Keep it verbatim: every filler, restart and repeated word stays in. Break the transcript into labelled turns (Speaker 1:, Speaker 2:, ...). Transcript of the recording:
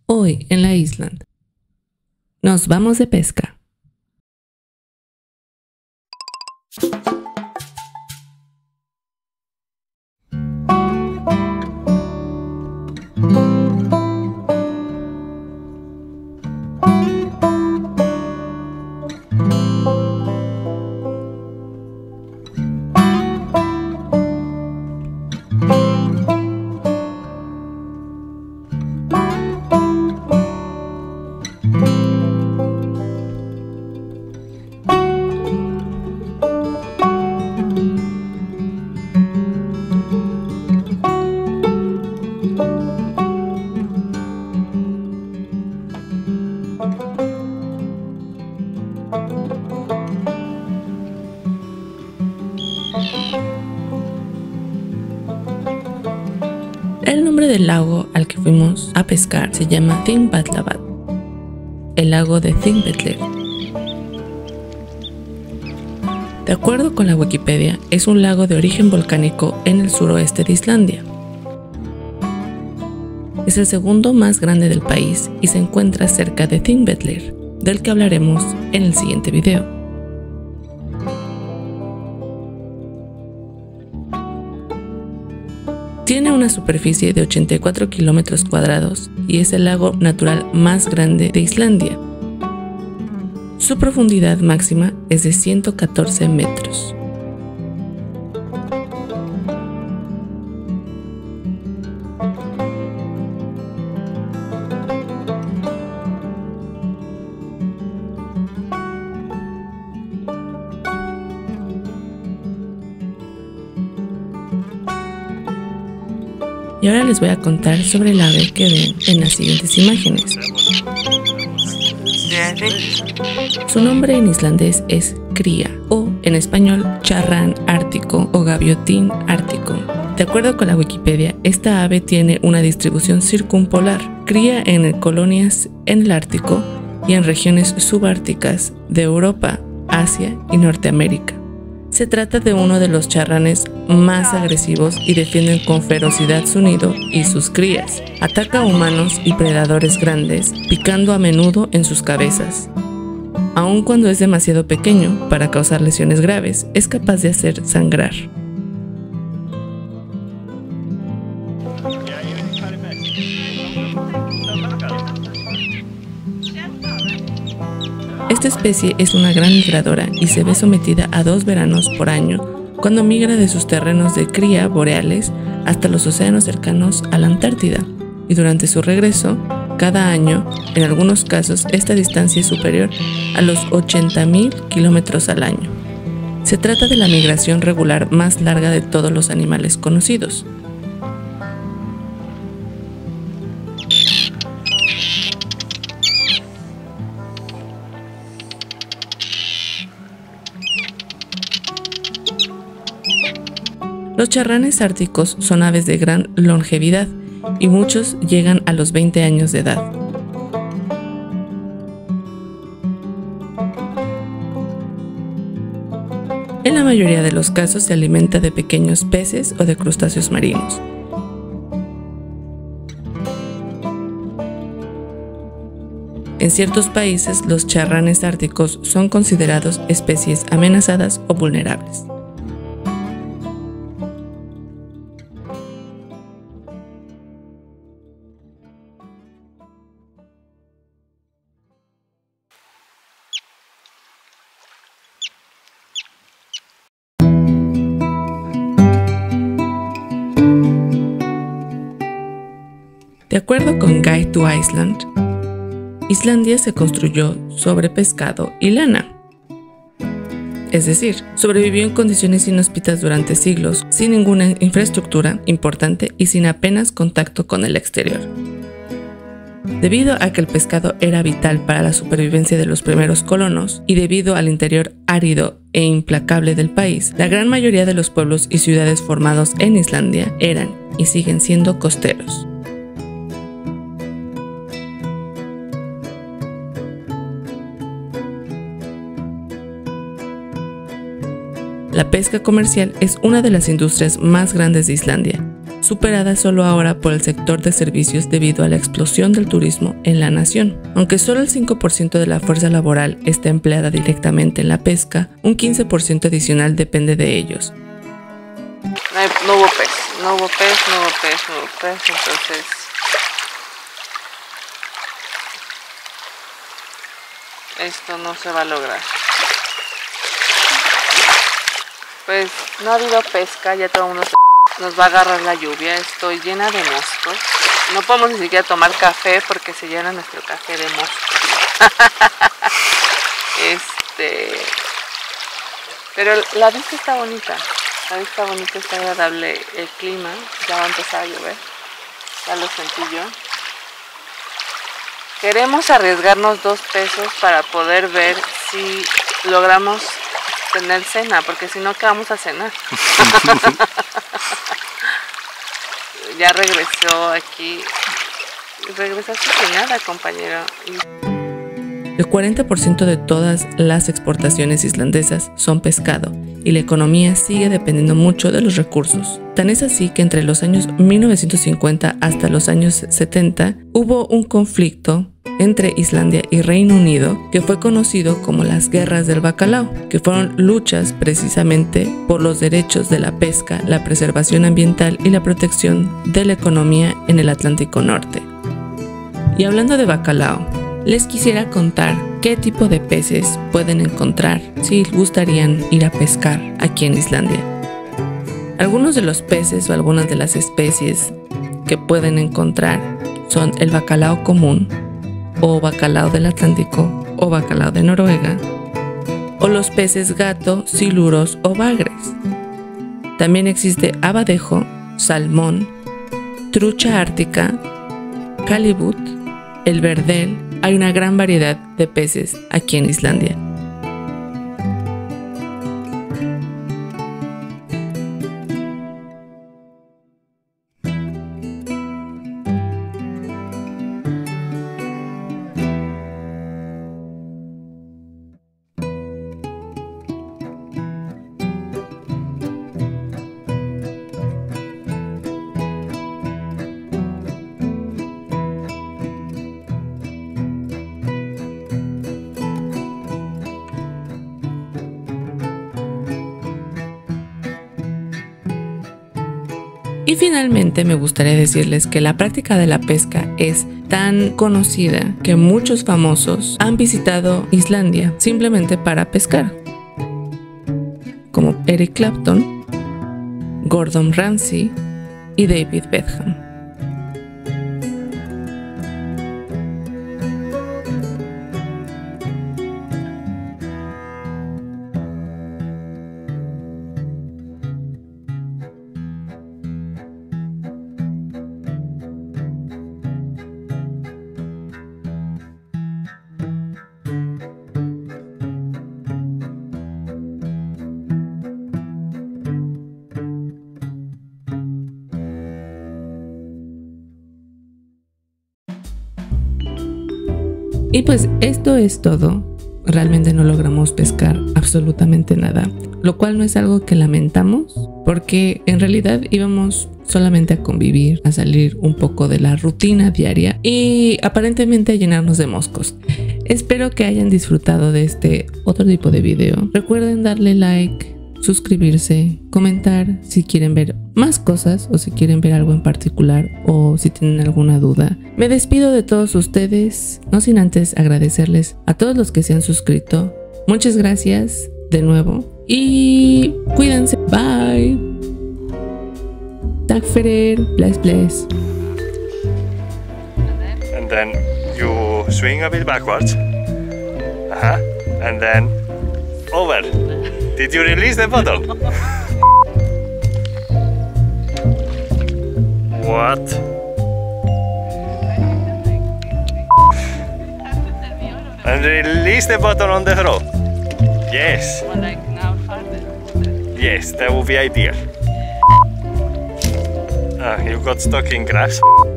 Speaker 1: Hoy en la isla. Nos vamos de pesca. El nombre del lago al que fuimos a pescar se llama Thingvallavatn, el lago de Thingvellir. De acuerdo con la Wikipedia, es un lago de origen volcánico en el suroeste de Islandia. Es el segundo más grande del país y se encuentra cerca de Thingvellir, del que hablaremos en el siguiente video. Tiene una superficie de ochenta y cuatro kilómetros cuadrados y es el lago natural más grande de Islandia. Su profundidad máxima es de ciento catorce metros. Y ahora les voy a contar sobre el ave que ven en las siguientes imágenes. Su nombre en islandés es cría, o en español charrán ártico o gaviotín ártico. De acuerdo con la Wikipedia, esta ave tiene una distribución circumpolar. Cría en colonias en el Ártico y en regiones subárticas de Europa, Asia y Norteamérica. Se trata de uno de los charranes más agresivos y defienden con ferocidad su nido y sus crías. Ataca a humanos y predadores grandes, picando a menudo en sus cabezas. Aun cuando es demasiado pequeño para causar lesiones graves, es capaz de hacer sangrar. Esta especie es una gran migradora y se ve sometida a dos veranos por año cuando migra de sus terrenos de cría boreales hasta los océanos cercanos a la Antártida, y durante su regreso, cada año, en algunos casos, esta distancia es superior a los ochenta mil kilómetros al año. Se trata de la migración regular más larga de todos los animales conocidos. Los charranes árticos son aves de gran longevidad y muchos llegan a los veinte años de edad. En la mayoría de los casos se alimenta de pequeños peces o de crustáceos marinos. En ciertos países, los charranes árticos son considerados especies amenazadas o vulnerables. De acuerdo con Guide to Iceland, Islandia se construyó sobre pescado y lana. Es decir, sobrevivió en condiciones inhóspitas durante siglos, sin ninguna infraestructura importante y sin apenas contacto con el exterior. Debido a que el pescado era vital para la supervivencia de los primeros colonos y debido al interior árido e implacable del país, la gran mayoría de los pueblos y ciudades formados en Islandia eran y siguen siendo costeros. La pesca comercial es una de las industrias más grandes de Islandia. superada solo ahora por el sector de servicios debido a la explosión del turismo en la nación. Aunque solo el cinco por ciento de la fuerza laboral está empleada directamente en la pesca, un quince por ciento adicional depende de ellos.
Speaker 2: No, hay, no hubo pez, no hubo pez, no hubo pez, no hubo pez, entonces... esto no se va a lograr. Pues no ha habido pesca, ya todo el mundo se... nos va a agarrar la lluvia, estoy llena de moscos. No podemos ni siquiera tomar café porque se llena nuestro café de moscos. este... Pero la vista está bonita, la vista bonita, está agradable el clima, ya va a empezar a llover, ya lo sentí yo. Queremos arriesgarnos dos pesos para poder ver si logramos tener cena, porque si no, ¿qué vamos a cenar? Ya regresó aquí, regresaste sin nada, compañero.
Speaker 1: El cuarenta por ciento de todas las exportaciones islandesas son pescado y la economía sigue dependiendo mucho de los recursos. Tan es así que entre los años mil novecientos cincuenta hasta los años setenta hubo un conflicto entre Islandia y Reino Unido que fue conocido como las Guerras del Bacalao, que fueron luchas precisamente por los derechos de la pesca, la preservación ambiental y la protección de la economía en el Atlántico Norte. Y hablando de bacalao, les quisiera contar qué tipo de peces pueden encontrar si gustarían ir a pescar aquí en Islandia. Algunos de los peces o algunas de las especies que pueden encontrar son el bacalao común, o bacalao del Atlántico, o bacalao de Noruega, o los peces gato, siluros o bagres. También existe abadejo, salmón, trucha ártica, calibut, el verdel. Hay una gran variedad de peces aquí en Islandia. Y finalmente me gustaría decirles que la práctica de la pesca es tan conocida que muchos famosos han visitado Islandia simplemente para pescar, como Eric Clapton, Gordon Ramsay y David Beckham. Y pues esto es todo. Realmente no logramos pescar absolutamente nada, lo cual no es algo que lamentamos, porque en realidad íbamos solamente a convivir, a salir un poco de la rutina diaria y aparentemente a llenarnos de moscos. Espero que hayan disfrutado de este otro tipo de video. Recuerden darle like, suscribirse, comentar si quieren ver más cosas o si quieren ver algo en particular o si tienen alguna duda. Me despido de todos ustedes, no sin antes agradecerles a todos los que se han suscrito. Muchas gracias de nuevo y cuídense. Bye. Tack för er. Bless, bless.
Speaker 3: And then you swing a bit backwards. Uh-huh. And then over. Did you release the bottle? What? And release the bottle on the throw. Yes. Yes, that would be ideal. Ah, you got stuck in grass.